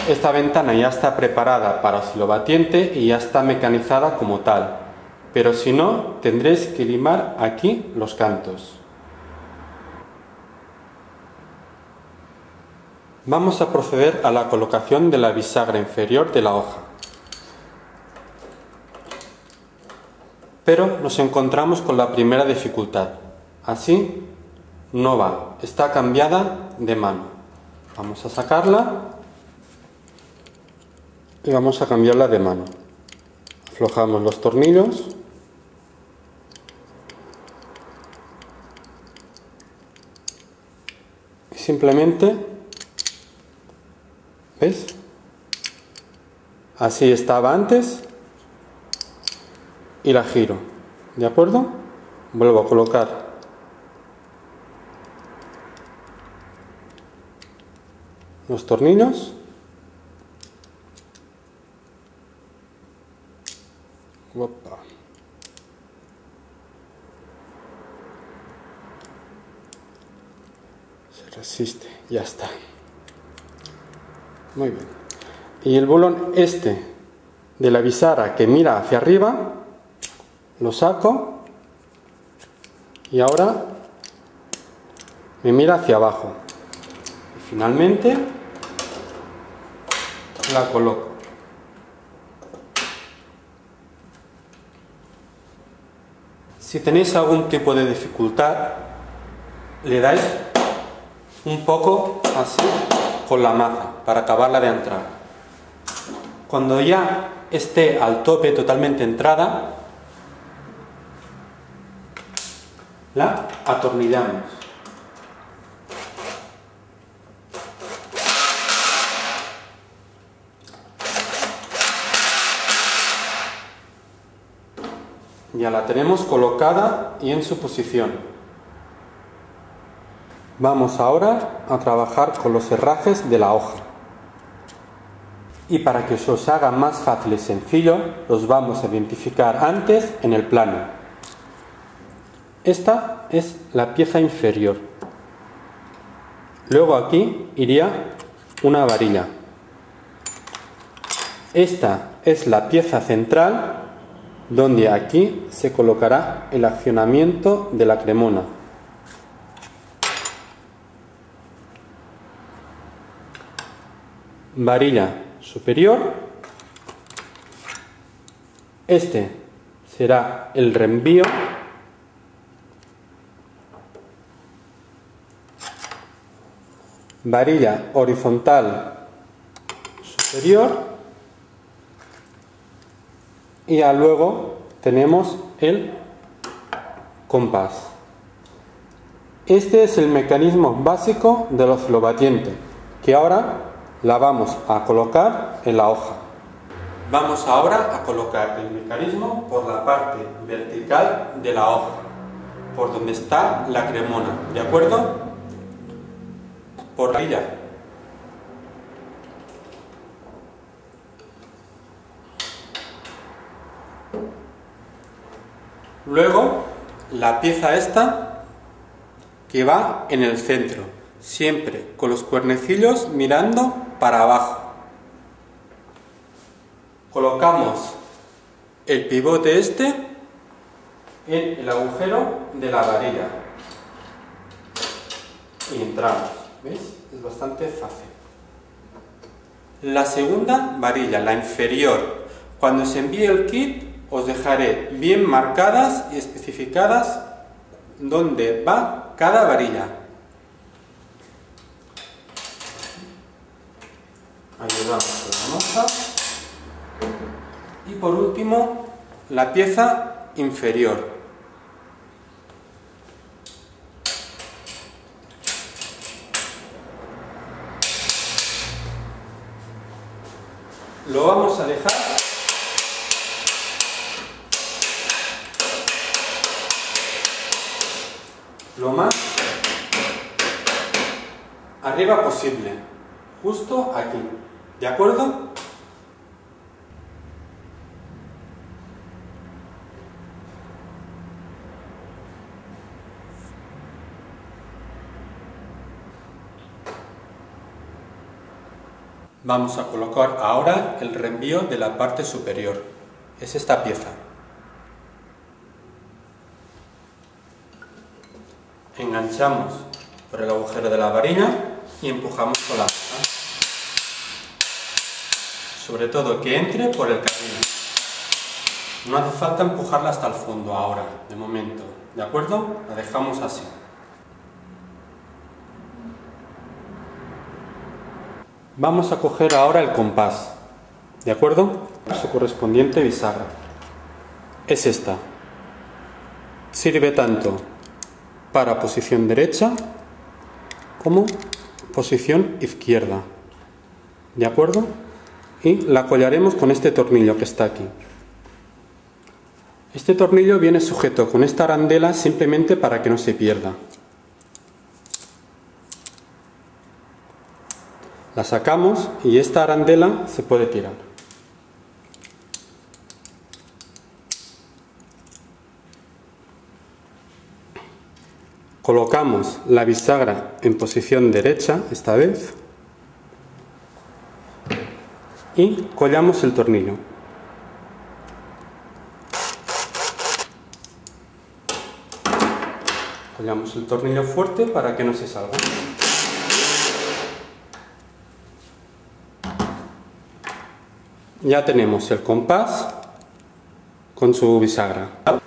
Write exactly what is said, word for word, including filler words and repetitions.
esta ventana ya está preparada para oscilobatiente y ya está mecanizada como tal, pero si no, tendréis que limar aquí los cantos. Vamos a proceder a la colocación de la bisagra inferior de la hoja. Pero nos encontramos con la primera dificultad. Así no va, está cambiada de mano. Vamos a sacarla y vamos a cambiarla de mano. Aflojamos los tornillos. Y simplemente, ¿ves? Así estaba antes y la giro. ¿De acuerdo? Vuelvo a colocar los tornillos. Opa. Se resiste, ya está. Muy bien. Y el bolón este de la bisagra que mira hacia arriba, lo saco y ahora me mira hacia abajo. Y finalmente la coloco. Si tenéis algún tipo de dificultad, le dais un poco así con la maza para acabarla de entrar. Cuando ya esté al tope totalmente entrada, la atornillamos. Ya la tenemos colocada y en su posición. Vamos ahora a trabajar con los herrajes de la hoja. Y para que se os haga más fácil y sencillo, los vamos a identificar antes en el plano. Esta es la pieza inferior. Luego aquí iría una varilla. Esta es la pieza central, donde aquí se colocará el accionamiento de la cremona. Varilla superior. Este será el reenvío. Varilla horizontal superior. Y ya luego tenemos el compás. Este es el mecanismo básico del oscilobatiente, que ahora la vamos a colocar en la hoja. Vamos ahora a colocar el mecanismo por la parte vertical de la hoja, por donde está la cremona, ¿de acuerdo? Por la varilla. Luego, la pieza esta que va en el centro, siempre con los cuernecillos mirando para abajo. Colocamos el pivote este en el agujero de la varilla y entramos. ¿Veis? Es bastante fácil. La segunda varilla, la inferior, cuando se envíe el kit os dejaré bien marcadas y especificadas dónde va cada varilla. Ayudamos con la masa. Y por último, la pieza inferior. Lo vamos a dejar lo más arriba posible, justo aquí, ¿de acuerdo? Vamos a colocar ahora el reenvío de la parte superior. Es esta pieza. Enganchamos por el agujero de la varilla y empujamos con la masa. Sobre todo que entre por el carril. No hace falta empujarla hasta el fondo ahora, de momento. ¿De acuerdo? La dejamos así. Vamos a coger ahora el compás. ¿De acuerdo? Su correspondiente bisagra. Es esta. Sirve tanto para posición derecha como posición izquierda. ¿De acuerdo? Y la collaremos con este tornillo que está aquí. Este tornillo viene sujeto con esta arandela simplemente para que no se pierda. La sacamos y esta arandela se puede tirar. Colocamos la bisagra en posición derecha, esta vez, y collamos el tornillo. Collamos el tornillo fuerte para que no se salga. Ya tenemos el compás con su bisagra.